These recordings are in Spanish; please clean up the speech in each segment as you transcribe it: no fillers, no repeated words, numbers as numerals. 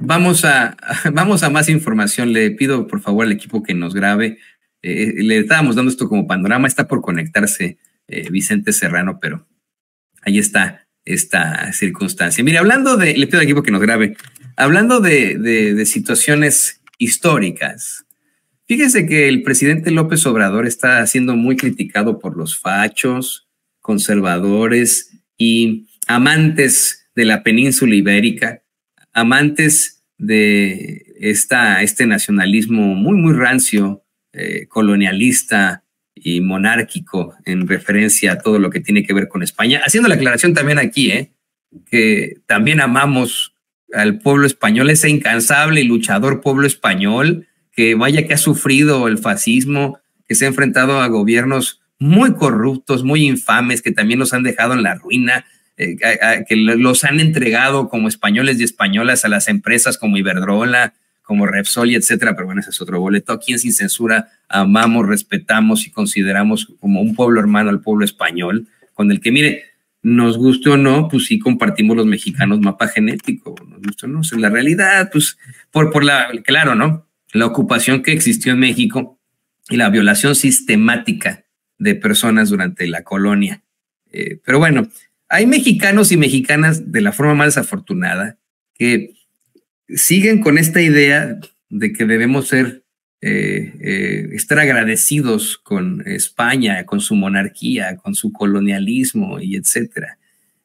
vamos a más información. Le pido por favor al equipo que nos grabe. Le estábamos dando esto como panorama. Está por conectarse Vicente Serrano, pero ahí está esta circunstancia. Mire, le pido al equipo que nos grabe. Hablando de situaciones históricas, fíjese que el presidente López Obrador está siendo muy criticado por los fachos, conservadores y amantes de la península ibérica, amantes de este nacionalismo muy rancio, colonialista y monárquico en referencia a todo lo que tiene que ver con España. Haciendo la aclaración también aquí, que también amamos al pueblo español, ese incansable y luchador pueblo español, que vaya que ha sufrido el fascismo, que se ha enfrentado a gobiernos muy corruptos, muy infames, que también los han dejado en la ruina, que los han entregado como españoles y españolas a las empresas como Iberdrola, como Repsol y etcétera, pero bueno, ese es otro boleto. Aquí en Sin Censura amamos, respetamos y consideramos como un pueblo hermano al pueblo español, con el que, mire, nos guste o no, pues sí compartimos los mexicanos mapa genético, nos guste o no, en la realidad, pues claro, ¿no? La ocupación que existió en México y la violación sistemática de personas durante la colonia. Pero bueno, hay mexicanos y mexicanas de la forma más desafortunada que siguen con esta idea de que debemos estar agradecidos con España, con su monarquía, con su colonialismo y etcétera.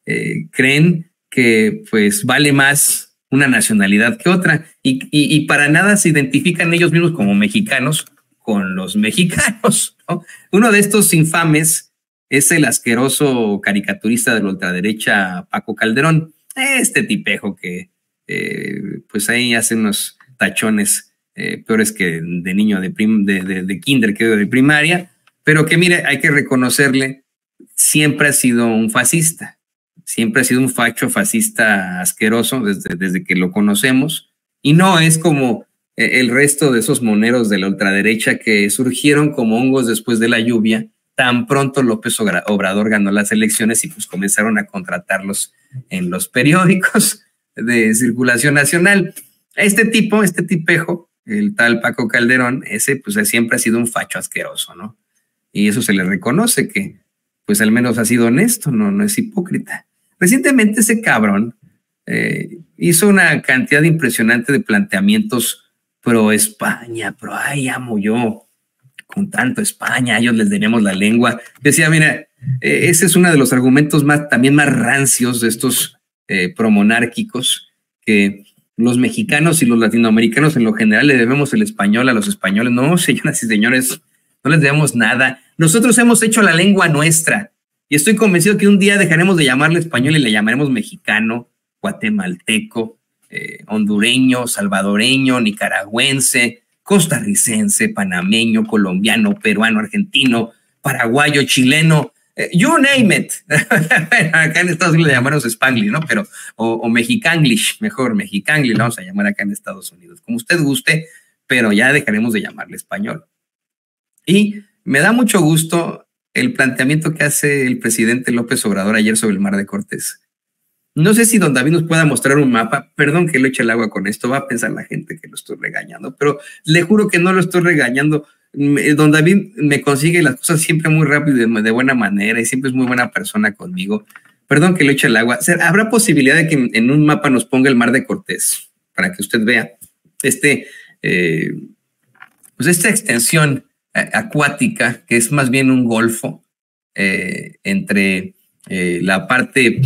Creen que pues vale más una nacionalidad que otra y para nada se identifican ellos mismos como mexicanos con los mexicanos, ¿no? Uno de estos infames es el asqueroso caricaturista de la ultraderecha Paco Calderón, este tipejo que pues ahí hace unos tachones peores que de niño de kinder, que de primaria, pero que mire, hay que reconocerle, siempre ha sido un fascista, siempre ha sido un facho fascista asqueroso desde que lo conocemos, y no es como el resto de esos moneros de la ultraderecha que surgieron como hongos después de la lluvia, tan pronto López Obrador ganó las elecciones y pues comenzaron a contratarlos en los periódicos de circulación nacional. Este tipejo, el tal Paco Calderón, ese pues siempre ha sido un facho asqueroso, ¿no? Y eso se le reconoce, que pues al menos ha sido honesto, no es hipócrita. Recientemente ese cabrón hizo una cantidad impresionante de planteamientos pro España, ay, amo yo, con tanto España, a ellos les debemos la lengua. Decía, mira, ese es uno de los argumentos también más rancios de estos promonárquicos, que los mexicanos y los latinoamericanos en lo general le debemos el español a los españoles. No, señoras y señores, no les debemos nada. Nosotros hemos hecho la lengua nuestra y estoy convencido que un día dejaremos de llamarle español y le llamaremos mexicano, guatemalteco, hondureño, salvadoreño, nicaragüense, costarricense, panameño, colombiano, peruano, argentino, paraguayo, chileno, you name it. Acá en Estados Unidos le llamamos Spanglish, ¿no? Pero, o Mexicanglish, mejor, Mexicanglish, lo vamos a llamar acá en Estados Unidos, como usted guste, pero ya dejaremos de llamarle español. Y me da mucho gusto el planteamiento que hace el presidente López Obrador ayer sobre el Mar de Cortés. No sé si don David nos pueda mostrar un mapa. Perdón que le eche el agua con esto, va a pensar la gente que lo estoy regañando, pero le juro que no lo estoy regañando. Don David me consigue las cosas siempre muy rápido y de buena manera y siempre es muy buena persona conmigo. Perdón que le eche el agua. ¿Habrá posibilidad de que en un mapa nos ponga el Mar de Cortés para que usted vea pues esta extensión acuática, que es más bien un golfo entre la parte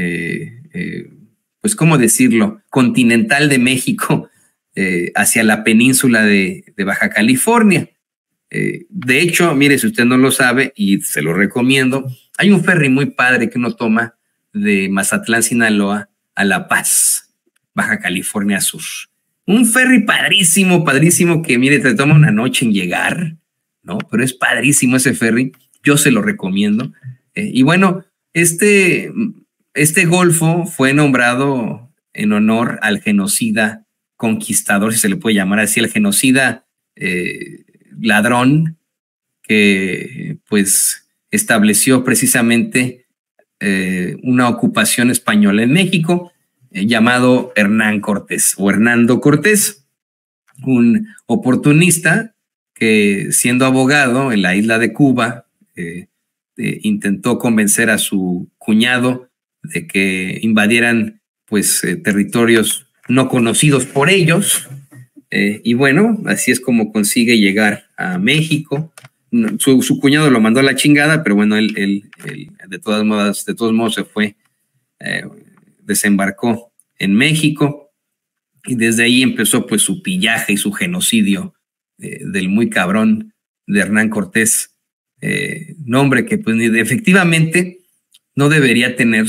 pues cómo decirlo, continental de México hacia la península de Baja California? De hecho, mire, si usted no lo sabe y se lo recomiendo, hay un ferry muy padre que uno toma de Mazatlán, Sinaloa a La Paz, Baja California Sur. Un ferry padrísimo, padrísimo, que mire, te toma una noche en llegar, ¿no? Pero es padrísimo ese ferry, yo se lo recomiendo. Y bueno, este golfo fue nombrado en honor al genocida conquistador, si se le puede llamar así, el genocida ladrón que pues estableció precisamente una ocupación española en México. llamado Hernán Cortés o Hernando Cortés, un oportunista que, siendo abogado en la isla de Cuba, intentó convencer a su cuñado de que invadieran pues territorios no conocidos por ellos, y bueno, así es como consigue llegar a México. Su cuñado lo mandó a la chingada, pero bueno, él de todos modos se fue, desembarcó en México, y desde ahí empezó pues su pillaje y su genocidio del muy cabrón de Hernán Cortés, nombre que pues efectivamente no debería tener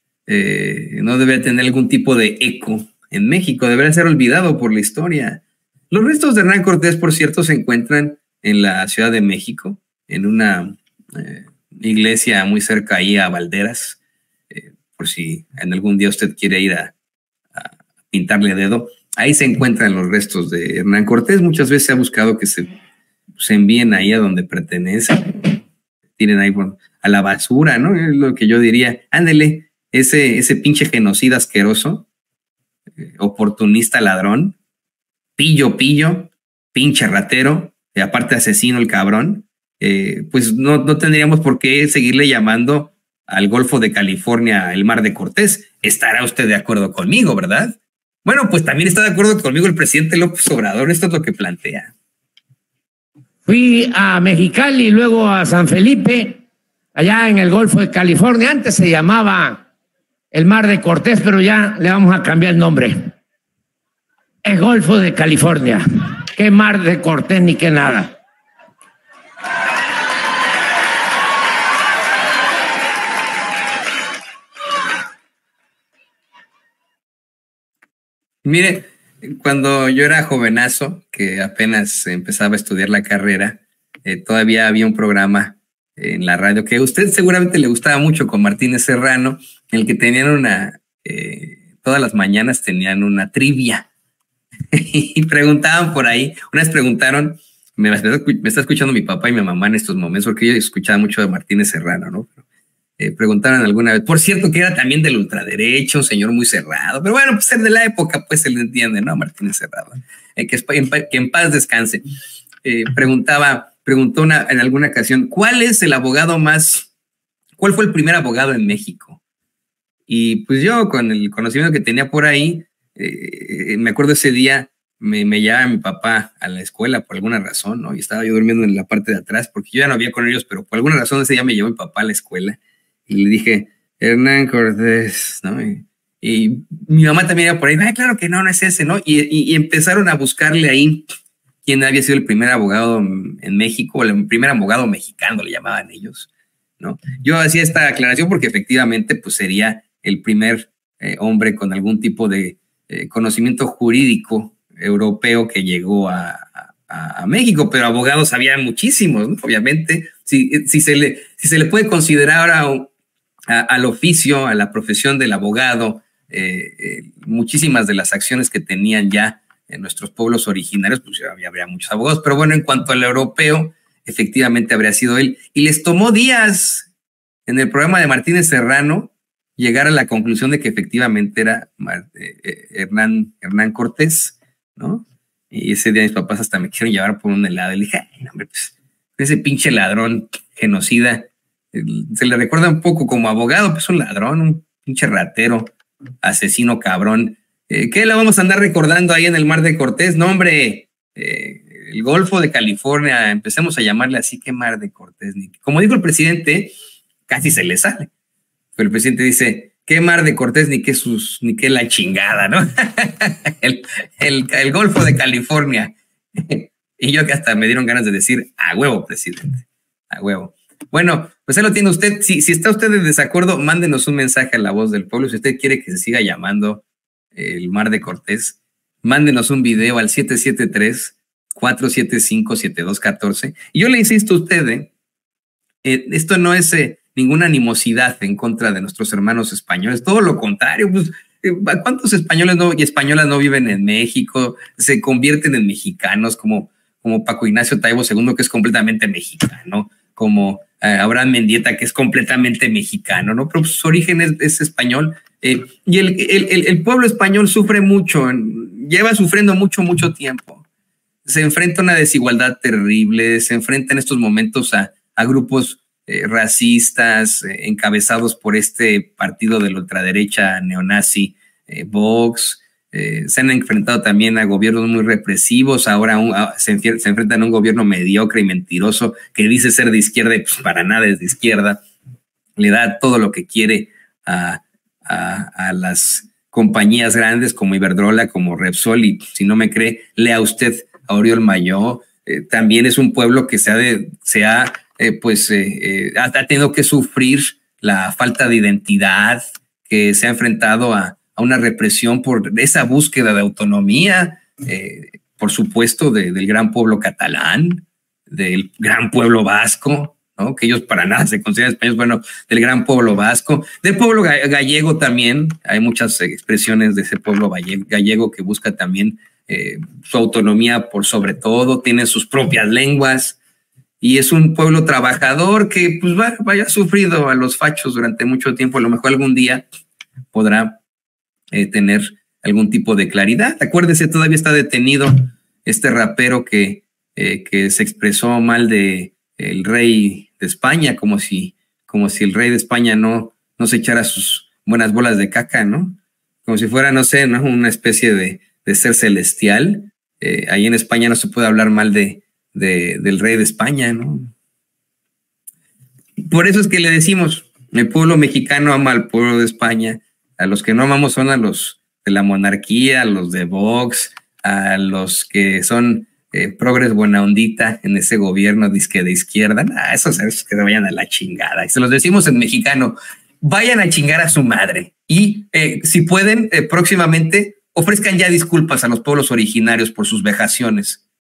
algún tipo de eco en México, debería ser olvidado por la historia. Los restos de Hernán Cortés, por cierto, se encuentran en la Ciudad de México, en una iglesia muy cerca ahí a Valderas, por si en algún día usted quiere ir a pintarle dedo. Ahí se encuentran los restos de Hernán Cortés. Muchas veces se ha buscado que se envíen ahí a donde pertenecen, tiren ahí a la basura, ¿no? Es lo que yo diría. Ándele, ese pinche genocida asqueroso, oportunista ladrón, pillo, pinche ratero, y aparte asesino el cabrón, pues no tendríamos por qué seguirle llamando al Golfo de California el Mar de Cortés. Estará usted de acuerdo conmigo, ¿verdad? Bueno, pues también está de acuerdo conmigo el presidente López Obrador. Esto es lo que plantea. Fui a Mexicali y luego a San Felipe, allá en el Golfo de California. Antes se llamaba el Mar de Cortés, pero ya le vamos a cambiar el nombre. El Golfo de California. Qué Mar de Cortés ni qué nada. Mire, cuando yo era jovenazo, que apenas empezaba a estudiar la carrera, todavía había un programa en la radio que a usted seguramente le gustaba mucho, con Martínez Serrano, en el que tenían todas las mañanas tenían una trivia y preguntaban por ahí. Una vez preguntaron, me está escuchando mi papá y mi mamá en estos momentos, porque yo escuchaba mucho de Martínez Serrano, ¿no? Preguntaron alguna vez, por cierto, que era también del ultraderecho, un señor muy cerrado, pero bueno, pues ser de la época, pues se le entiende, ¿no? Martínez Serrano, que en paz descanse. Preguntó en alguna ocasión, ¿cuál fue el primer abogado en México? Y pues yo, con el conocimiento que tenía por ahí, me acuerdo ese día, me llevaba mi papá a la escuela por alguna razón, ¿no? Y estaba yo durmiendo en la parte de atrás, porque yo ya no había con ellos, pero por alguna razón ese día me llevó mi papá a la escuela. Y le dije, Hernán Cortés, ¿no? Y mi mamá también iba por ahí, claro que no es ese, ¿no? Y empezaron a buscarle ahí quién había sido el primer abogado en México, o el primer abogado mexicano, le llamaban ellos, ¿no? Yo hacía esta aclaración porque efectivamente pues sería el primer hombre con algún tipo de conocimiento jurídico europeo que llegó a México, pero abogados había muchísimos, ¿no? Obviamente, si se le puede considerar al oficio, a la profesión del abogado, muchísimas de las acciones que tenían ya en nuestros pueblos originarios, pues habría muchos abogados, pero bueno, en cuanto al europeo, efectivamente habría sido él. Y les tomó días en el programa de Martínez Serrano llegar a la conclusión de que efectivamente era Hernán Cortés, ¿no? Y ese día mis papás hasta me quisieron llevar por un helado. Y le dije, ay, hombre, pues ese pinche ladrón genocida, se le recuerda un poco como abogado, pues un ladrón, un pinche ratero, asesino cabrón. ¿Qué le vamos a andar recordando ahí en el Mar de Cortés? No, hombre, el Golfo de California, empecemos a llamarle así, ¿qué Mar de Cortés? Como dijo el presidente, casi se le sale. Pero el presidente dice, ¿qué Mar de Cortés ni qué la chingada, ¿no? el Golfo de California. Y yo que hasta me dieron ganas de decir, a huevo, presidente, a huevo. Bueno, pues ahí lo tiene usted. Si está usted en desacuerdo, mándenos un mensaje a La Voz del Pueblo. Si usted quiere que se siga llamando el Mar de Cortés, mándenos un video al 773-475-7214. Y yo le insisto a usted, esto no es ninguna animosidad en contra de nuestros hermanos españoles, todo lo contrario, pues, ¿cuántos españoles y españolas no viven en México? Se convierten en mexicanos, como Paco Ignacio Taibo II, que es completamente mexicano, como Abraham Mendieta, que es completamente mexicano, ¿no? Pero su origen es español. Y el pueblo español sufre mucho, lleva sufriendo mucho tiempo. Se enfrenta a una desigualdad terrible, se enfrenta en estos momentos a grupos racistas encabezados por este partido de la ultraderecha neonazi, Vox. Se han enfrentado también a gobiernos muy represivos. Ahora se enfrentan a un gobierno mediocre y mentiroso que dice ser de izquierda y pues para nada es de izquierda. Le da todo lo que quiere a las compañías grandes como Iberdrola, como Repsol, y si no me cree, lea usted a Oriol Mayó. También es un pueblo que ha tenido que sufrir la falta de identidad, que se ha enfrentado a una represión por esa búsqueda de autonomía, por supuesto, del gran pueblo catalán, del gran pueblo vasco, ¿no? Que ellos para nada se consideran españoles, bueno, del gran pueblo vasco, del pueblo gallego también. Hay muchas expresiones de ese pueblo gallego que busca también su autonomía por sobre todo, tiene sus propias lenguas, y es un pueblo trabajador que pues vaya sufrido a los fachos durante mucho tiempo. A lo mejor algún día podrá tener algún tipo de claridad. Acuérdese, todavía está detenido este rapero que se expresó mal de el rey de España, como si el rey de España no se echara sus buenas bolas de caca, ¿no? Como si fuera, no sé, ¿no? Una especie de ser celestial. Ahí en España no se puede hablar mal del rey de España, ¿no? Por eso es que le decimos, el pueblo mexicano ama al pueblo de España. A los que no amamos son a los de la monarquía, a los de Vox, a los que son progres buena ondita en ese gobierno disque de izquierda. Esos que se vayan a la chingada. Y se los decimos en mexicano, vayan a chingar a su madre. Y si pueden, próximamente ofrezcan ya disculpas a los pueblos originarios por sus vejaciones.